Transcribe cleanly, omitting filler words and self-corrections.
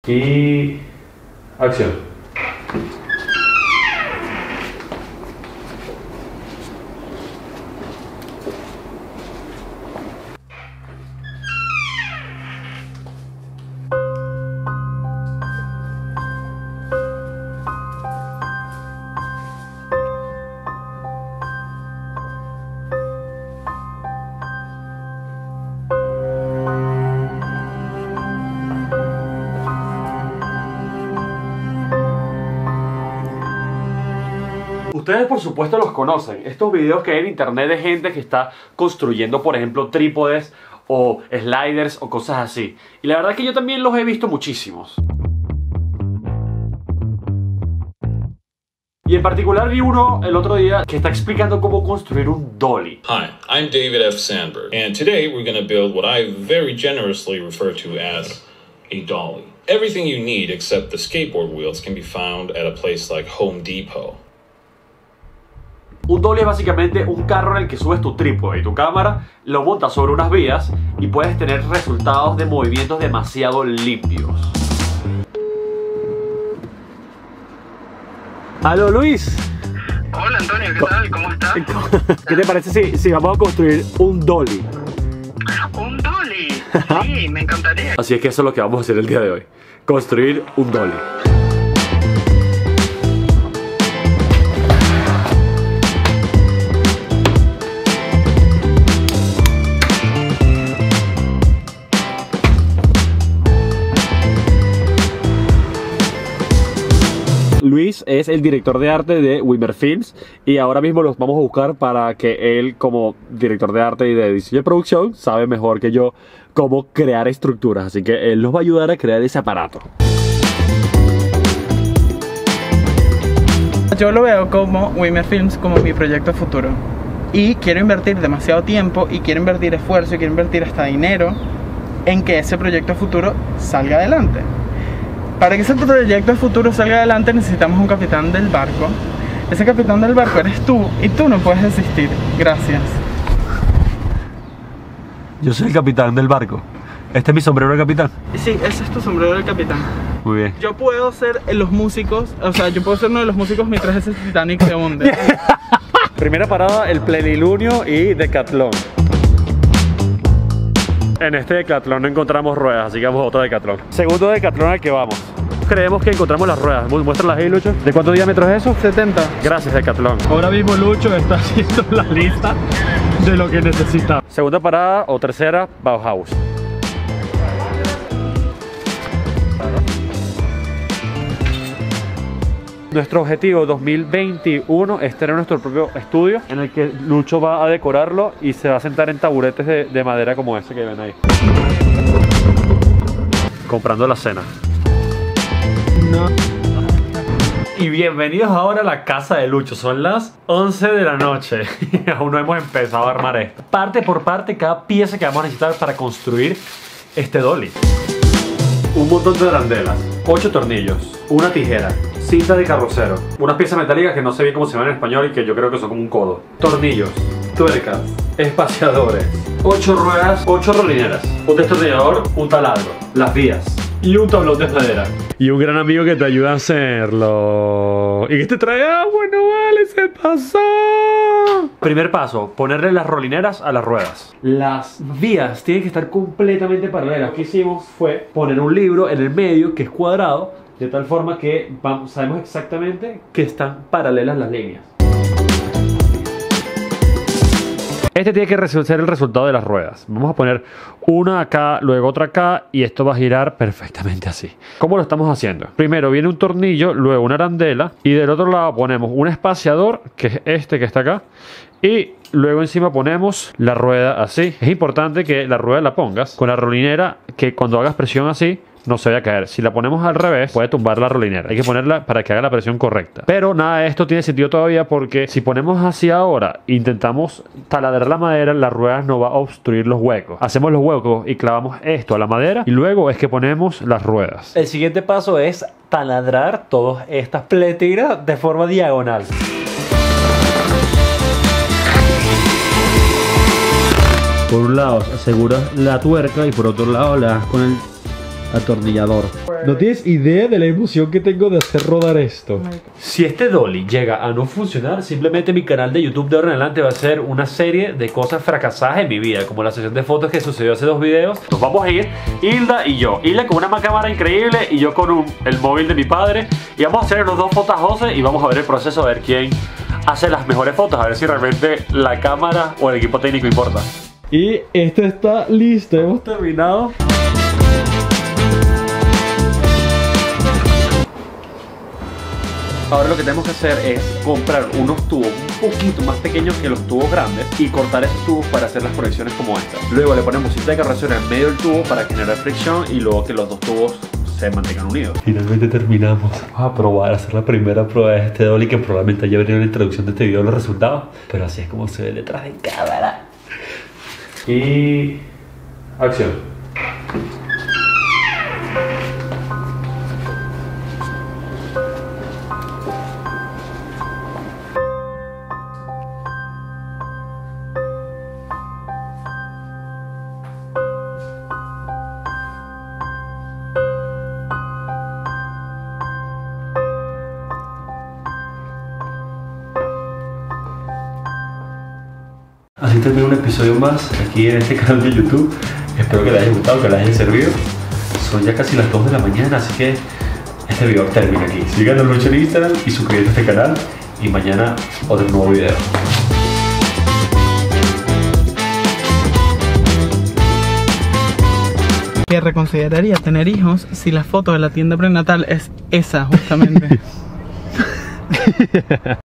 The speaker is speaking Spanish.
Y... acción. Ustedes por supuesto los conocen, estos videos que hay en internet de gente que está construyendo, por ejemplo, trípodes o sliders o cosas así. Y la verdad es que yo también los he visto muchísimos. Y en particular vi uno el otro día que está explicando cómo construir un dolly. Hi, I'm David F. Sandberg, and today we're going to build what I very generously refer to as a dolly. Everything you need except the skateboard wheels can be found at a place like Home Depot. Un dolly es básicamente un carro en el que subes tu trípode y tu cámara, lo montas sobre unas vías y puedes tener resultados de movimientos demasiado limpios. ¡Aló, Luis! Hola, Antonio, ¿qué tal? ¿Cómo estás? ¿Qué te parece si vamos a construir un dolly? ¿Un dolly? Sí, me encantaría. Así es que eso es lo que vamos a hacer el día de hoy. Construir un dolly. Luis es el director de arte de Wimmer Films y ahora mismo los vamos a buscar para que él, como director de arte y de diseño de producción, sabe mejor que yo cómo crear estructuras, así que él nos va a ayudar a crear ese aparato. Yo lo veo como Wimmer Films como mi proyecto futuro y quiero invertir demasiado tiempo y quiero invertir esfuerzo y quiero invertir hasta dinero en que ese proyecto futuro salga adelante. Para que ese proyecto futuro salga adelante necesitamos un capitán del barco. Ese capitán del barco eres tú y tú no puedes desistir. Gracias. Yo soy el capitán del barco. ¿Este es mi sombrero de capitán? Sí, ese es tu sombrero del capitán. Muy bien. Yo puedo ser los músicos, o sea, yo puedo ser uno de los músicos mientras ese Titanic se hunde. Primera parada, el plenilunio y Decathlon. En este Decathlon no encontramos ruedas, así que vamos a otro Decathlon. Segundo Decathlon al que vamos. Creemos que encontramos las ruedas. Muéstralas ahí, Lucho. ¿De cuántos diámetros es eso? 70. Gracias, Decathlon. Ahora mismo Lucho está haciendo la lista de lo que necesita. Segunda parada o tercera, Bauhaus. Nuestro objetivo 2021 es tener nuestro propio estudio en el que Lucho va a decorarlo y se va a sentar en taburetes de madera como ese que ven ahí. Comprando la cena. No. Y bienvenidos ahora a la casa de Lucho. Son las 11 de la noche y aún no hemos empezado a armar esto. Parte por parte, cada pieza que vamos a necesitar para construir este dolly. Un montón de arandelas, 8 tornillos, una tijera, cinta de carrocero, unas piezas metálicas que no sé bien cómo se llaman en español y que yo creo que son como un codo, tornillos, tuercas, espaciadores, 8 ruedas, 8 rolineras, un destornillador, un taladro, las vías y un tablón de madera. Y un gran amigo que te ayuda a hacerlo. Y que te trae agua, no vale, se pasó. Primer paso, ponerle las rolineras a las ruedas. Las vías tienen que estar completamente paralelas. Lo que hicimos fue poner un libro en el medio que es cuadrado, de tal forma que sabemos exactamente que están paralelas las líneas. Este tiene que ser el resultado de las ruedas. Vamos a poner una acá, luego otra acá y esto va a girar perfectamente así. ¿Cómo lo estamos haciendo? Primero viene un tornillo, luego una arandela y del otro lado ponemos un espaciador, que es este que está acá, y luego encima ponemos la rueda así. Es importante que la rueda la pongas con la rolinera, que cuando hagas presión así no se vaya a caer. Si la ponemos al revés puede tumbar la rolinera. Hay que ponerla para que haga la presión correcta. Pero nada de esto tiene sentido todavía, porque si ponemos así ahora, intentamos taladrar la madera, la rueda no va a obstruir los huecos. Hacemos los huecos y clavamos esto a la madera y luego es que ponemos las ruedas. El siguiente paso es taladrar todas estas pleteras de forma diagonal. Por un lado aseguras la tuerca y por otro lado la das con el atornillador. No tienes idea de la emoción que tengo de hacer rodar esto. Si este dolly llega a no funcionar, simplemente mi canal de YouTube de ahora en adelante va a ser una serie de cosas fracasadas en mi vida, como la sesión de fotos que sucedió hace 2 videos. Nos vamos a ir, Hilda y yo. Hilda con una cámara increíble y yo con el móvil de mi padre. Y vamos a hacer los 2 fotos José y vamos a ver el proceso, a ver quién hace las mejores fotos, a ver si realmente la cámara o el equipo técnico importa. Y esto está listo, hemos terminado. Ahora lo que tenemos que hacer es comprar unos tubos un poquito más pequeños que los tubos grandes y cortar esos tubos para hacer las proyecciones como esta. Luego le ponemos cinta de carrocería en medio del tubo para generar fricción y luego que los 2 tubos se mantengan unidos. Finalmente terminamos. Vamos a probar a hacer la primera prueba de este dolly, que probablemente ya vería en la introducción de este video los resultados, pero así es como se ve detrás de cámara. Y... acción. Así termina un episodio más aquí en este canal de YouTube. Espero que les haya gustado, que les haya servido. Son ya casi las 2 de la mañana, así que este video termina aquí. Síganos mucho en Instagram y suscríbanse a este canal. Y mañana otro nuevo video. Que reconsideraría tener hijos si la foto de la tienda prenatal es esa justamente.